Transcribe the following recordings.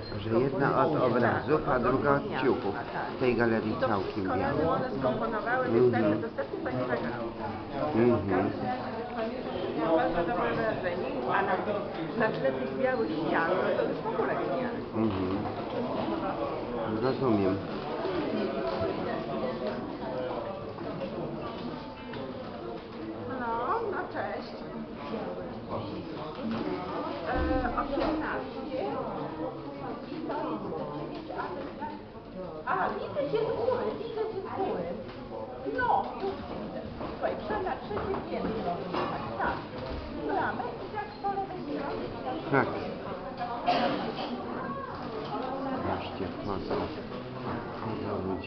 Że jedna od obrazów, a druga od ciuchów. W tej galerii całkiem biała. One skomponowały, więc tak, że dostępnie pani zagrał. Bardzo dobre wrażenie, a na tle tych białych ścian to jest w ogóle genialne. Rozumiem. No cześć. 18. A, widzę cię z góry, No, już widzę. Słuchaj, na trzecie piętro. Tak. Bramy i tak po lewej stronie. Tak. Wreszcie, masa. Ludzi.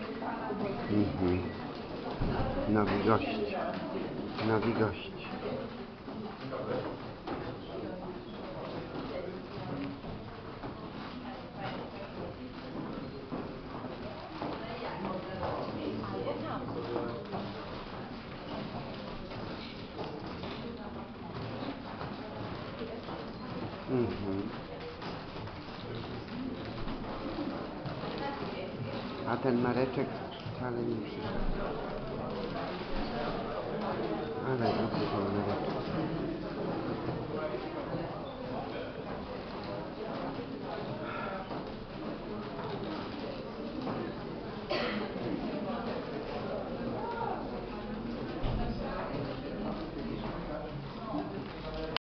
Nowi gość. Nowi gość. A ten Mareczek wcale nie przyszedł. Ale dobrze ten Mareczek.